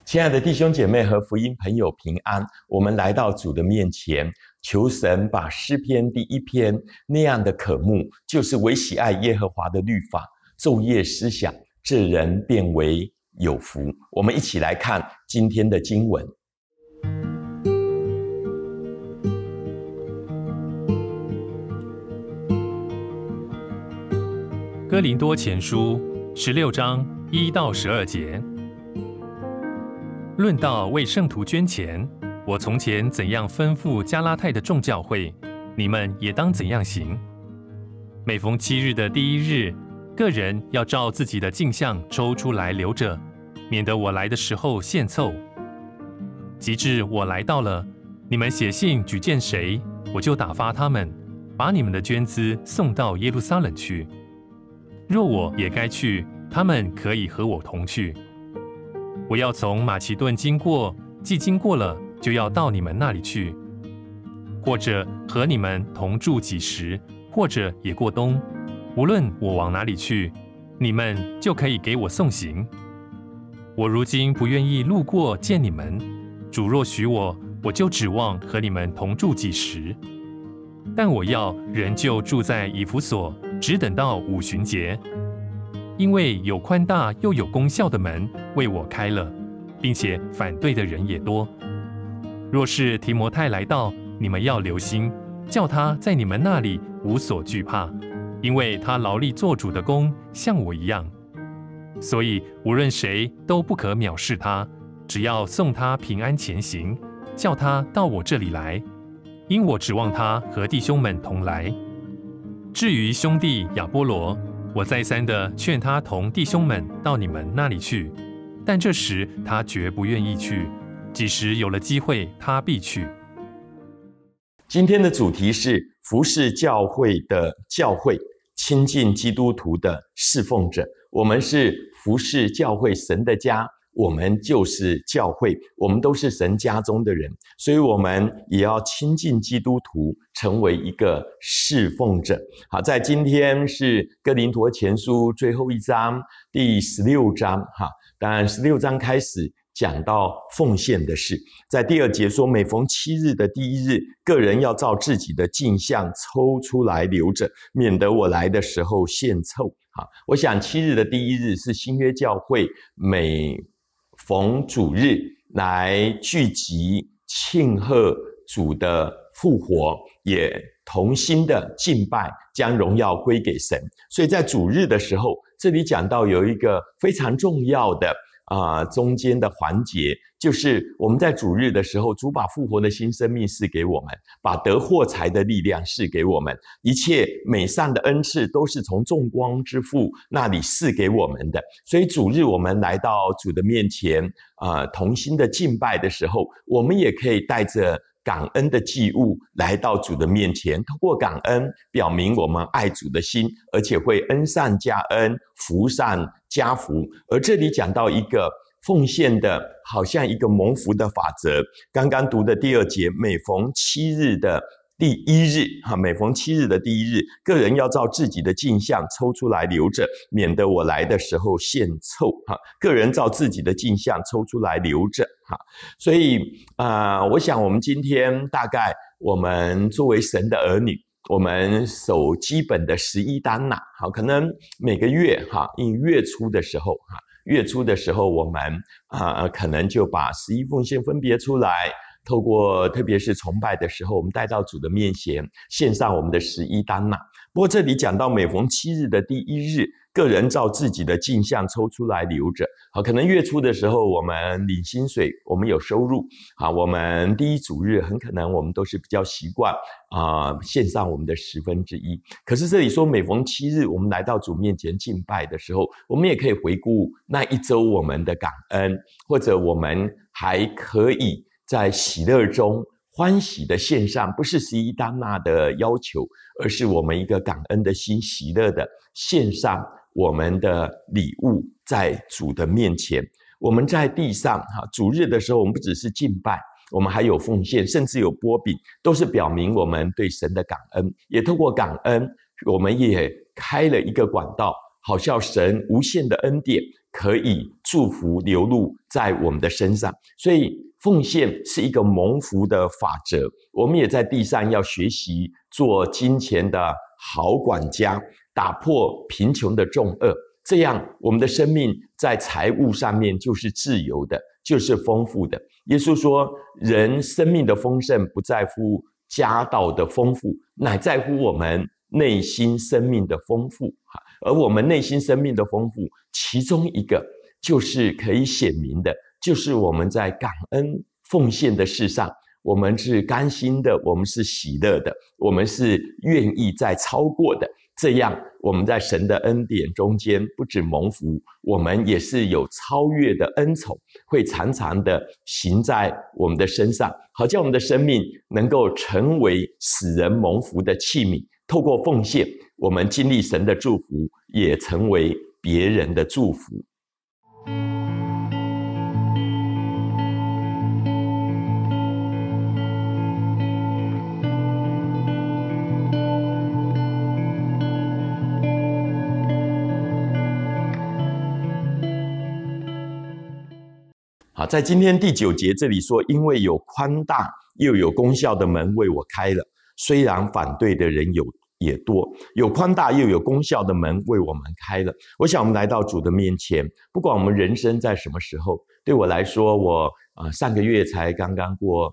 亲爱的弟兄姐妹和福音朋友平安，我们来到主的面前，求神把诗篇第1篇那样的渴慕，就是唯喜爱耶和华的律法，昼夜思想，这人便为有福。我们一起来看今天的经文。 哥林多前书16章1到12节。论到为圣徒捐钱，我从前怎样吩咐加拉太的众教会，你们也当怎样行。每逢7日的第1日，个人要照自己的镜像抽出来留着，免得我来的时候献凑。及至我来到了，你们写信举荐谁，我就打发他们，把你们的捐资送到耶路撒冷去。若我也该去，他们可以和我同去。我要从马其顿经过，既经过了，就要到你们那里去，或者和你们同住几时，或者也过冬。无论我往哪里去，你们就可以给我送行。我如今不愿意路过见你们，主若许我，我就指望和你们同住几时。但我要仍旧住在以弗所，只等到五旬节。因为有宽大又有功效的门为我开了，并且反对的人也多。若是提摩太来到，你们要留心，叫他在你们那里无所惧怕，因为他劳力做主的工，像我一样。所以无论谁都不可藐视他，只要送他平安前行，叫他到我这里来，因我指望他和弟兄们同来。至于兄弟亚波罗，我再三的劝他同弟兄们到你们那里去，但这时他绝不愿意去，几时有了机会，他必去。 今天的主题是服侍教会的教会，亲近基督徒的侍奉者。我们是服侍教会神的家，我们就是教会，我们都是神家中的人，所以我们也要亲近基督徒，成为一个侍奉者。好，在今天是哥林多前书最后一章，第16章。当然16章开始讲到奉献的事，在第2节说，每逢7日的第1日，个人要照自己的镜像抽出来留着，免得我来的时候献凑。我想7日的第1日是新约教会每逢主日来聚集庆贺主的复活，也同心的敬拜，将荣耀归给神。所以在主日的时候，这里讲到有一个非常重要的中间的环节，就是我们在主日的时候，主把复活的新生命赐给我们，把得获财的力量赐给我们，一切美善的恩赐都是从众光之父那里赐给我们的。所以主日我们来到主的面前同心的敬拜的时候，我们也可以带着感恩的祭物来到主的面前，透过感恩表明我们爱主的心，而且会恩上加恩，福上加福。而这里讲到一个奉献的，好像一个蒙福的法则。刚刚读的第2节，每逢7日的第1日，每逢7日的第1日，个人要照自己的镜像抽出来留着，免得我来的时候献凑。个人照自己的镜像抽出来留着。所以我想我们今天大概我们作为神的儿女，我们守基本的11单纳，可能每个月因月初的时候我们可能就把11奉献分别出来，透过特别是崇拜的时候，我们带到主的面前，献上我们的11单纳。不过这里讲到每逢7日的第1日，个人照自己的镜像抽出来留着。可能月初的时候我们领薪水，我们有收入，我们第一主日很可能我们都是比较习惯献上我们的1/10。可是这里说每逢7日，我们来到主面前敬拜的时候，我们也可以回顾那一周我们的感恩，或者我们还可以在喜乐中欢喜的献上，不是11单纳的要求，而是我们一个感恩的心，喜乐的献上我们的礼物在主的面前。我们在地上主日的时候，我们不只是敬拜，我们还有奉献，甚至有擘饼，都是表明我们对神的感恩。也透过感恩，我们也开了一个管道， 好像神无限的恩典可以祝福流露在我们的身上。所以奉献是一个蒙福的法则，我们也在地上要学习做金钱的好管家，打破贫穷的重厄，这样我们的生命在财务上面就是自由的，就是丰富的。耶稣说，人生命的丰盛不在乎家道的丰富，乃在乎我们内心生命的丰富。而我们内心生命的丰富，其中一个就是可以显明的，就是我们在感恩奉献的事上，我们是甘心的，我们是喜乐的，我们是愿意再超过的。这样我们在神的恩典中间不止蒙福，我们也是有超越的恩宠，会常常的行在我们的身上，好叫我们的生命能够成为使人蒙福的器皿。透过奉献，我们经历神的祝福，也成为别人的祝福。好，在今天第9节这里说，因为有宽大又有功效的门为我开了，虽然反对的人也多，有宽大又有功效的门为我们开了。我想我们来到主的面前，不管我们人生在什么时候，对我来说，我上个月才刚刚过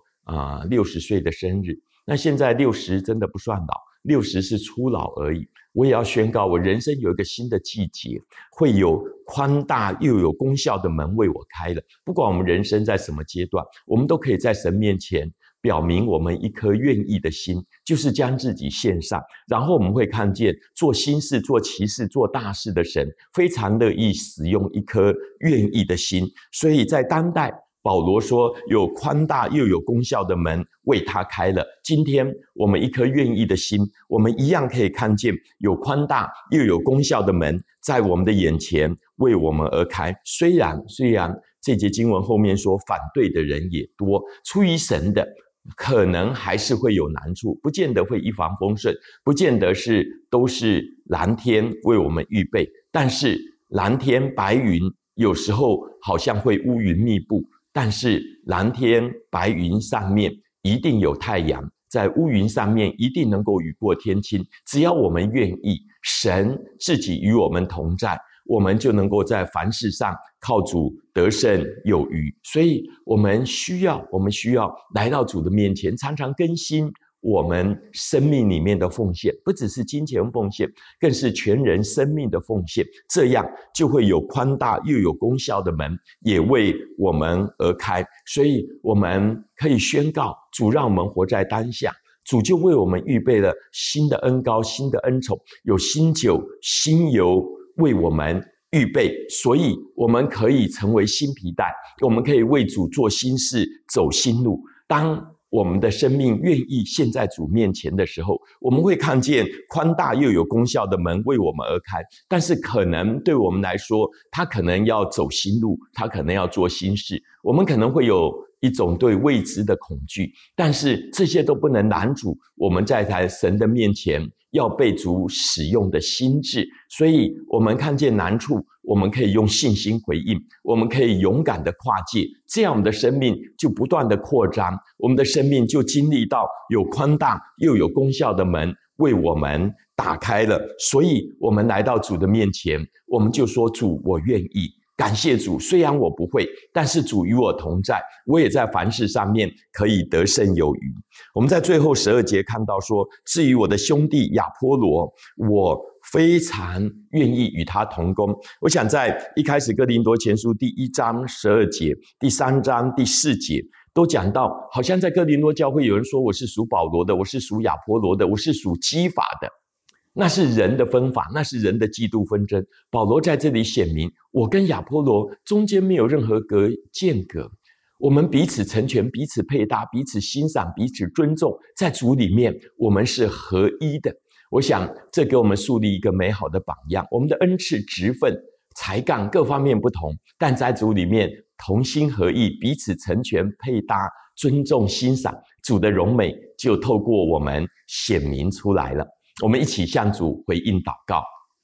60岁的生日，那现在60真的不算老，60是初老而已。我也要宣告，我人生有一个新的季节，会有宽大又有功效的门为我开了。不管我们人生在什么阶段，我们都可以在神面前表明我们一颗愿意的心，就是将自己献上，然后我们会看见做新事、做奇事、做大事的神非常乐意使用一颗愿意的心。所以在当代，保罗说有宽大又有功效的门为他开了。今天我们一颗愿意的心，我们一样可以看见有宽大又有功效的门在我们的眼前为我们而开。虽然这节经文后面说反对的人也多，出于神的可能还是会有难处，不见得会一帆风顺，不见得都是蓝天为我们预备，但是蓝天白云有时候好像会乌云密布，但是蓝天白云上面一定有太阳，在乌云上面一定能够雨过天晴。只要我们愿意，神自己与我们同在，我们就能够在凡事上靠主得胜有余。所以我们需要来到主的面前，常常更新我们生命里面的奉献，不只是金钱奉献，更是全人生命的奉献。这样就会有宽大又有功效的门也为我们而开。所以我们可以宣告，主让我们活在当下，主就为我们预备了新的恩膏、新的恩宠，有新酒、新油为我们预备，所以我们可以成为新皮带，我们可以为主做新事、走新路。当我们的生命愿意陷在主面前的时候，我们会看见宽大又有功效的门为我们而开。但是可能对我们来说，他可能要走新路，他可能要做新事，我们可能会有一种对未知的恐惧，但是这些都不能拦阻我们在神的面前要被主使用的心志。所以我们看见难处，我们可以用信心回应，我们可以勇敢的跨界，这样我们的生命就不断的扩张，我们的生命就经历到有宽大又有功效的门为我们打开了。所以我们来到主的面前，我们就说，主，我愿意。感谢主，虽然我不会，但是主与我同在，我也在凡事上面可以得胜有余。我们在最后12节看到说，至于我的兄弟亚波罗，我非常愿意与他同工。我想在一开始哥林多前书第1章12节、第3章第4节都讲到，好像在哥林多教会有人说，我是属保罗的，我是属亚波罗的，我是属基法的。那是人的分法，那是人的嫉妒纷争。保罗在这里显明，我跟亚波罗中间没有任何间隔，我们彼此成全，彼此配搭，彼此欣赏，彼此尊重，在主里面我们是合一的。我想这给我们树立一个美好的榜样。我们的恩赐、职分、才干各方面不同，但在主里面同心合意，彼此成全、配搭、尊重、欣赏，主的荣美就透过我们显明出来了。我们一起向主回应祷告。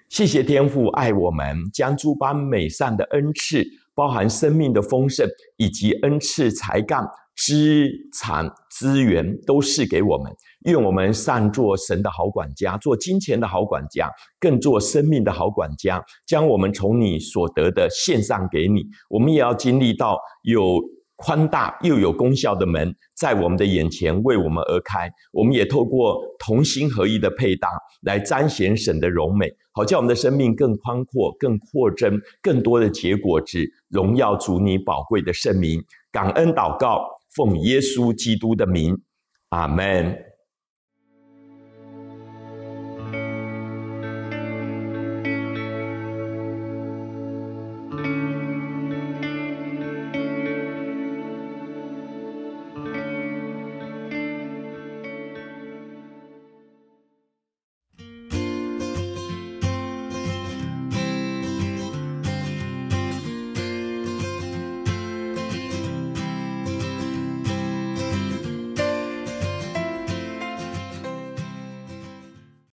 谢谢天父爱我们，将诸般美善的恩赐，包含生命的丰盛以及恩赐才干、资产、资源都赐给我们。愿我们善做神的好管家，做金钱的好管家，更做生命的好管家，将我们从你所得的献上给你。我们也要经历到有宽大又有功效的门在我们的眼前为我们而开，我们也透过同心合一的配搭来彰显神的荣美，好叫我们的生命更宽阔、更扩增、更多的结果子，荣耀主你宝贵的圣名。感恩祷告，奉耶稣基督的名，阿们。